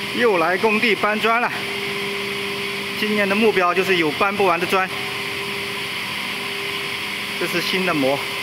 又来工地搬砖了。今年的目标就是有搬不完的砖。这是新的膜。